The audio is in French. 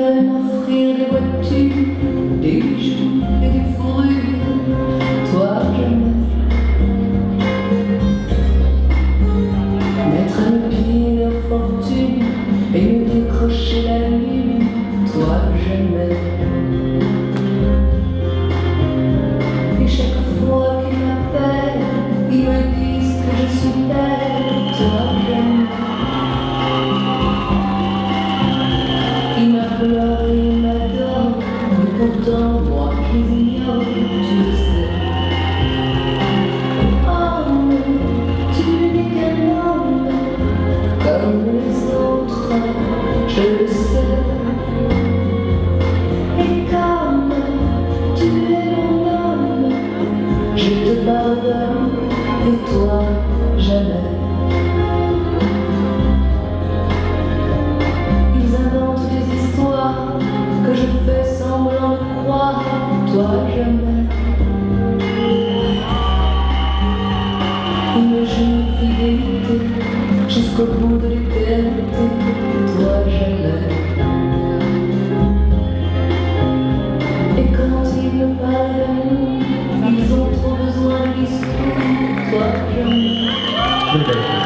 veulent m'offrir des voitures, des bijoux et des fourrures. Toi jamais. Mettre à mes pieds leur fortune et me décrocher la lune. Toi jamais. Et chaque fois qu'ils m'appellent, ils me disent que je suis belle. Toi jamais. Ils m'adorent, ils m'adorent, mais pourtant moi je les ignore, tu le sais. Oh mais tu n'es qu'un homme comme les autres, je le sais. Et comme tu es mon homme, je te pardonne, et toi jamais. Ils inventent des histoires que je fais semblant de croire, toi jamais. Ils me jurent fidélité jusqu'au bout de l'éternité, toi jamais. Et quand ils me parlent d'amour, ils ont trop besoin de l'histoire, toi jamais.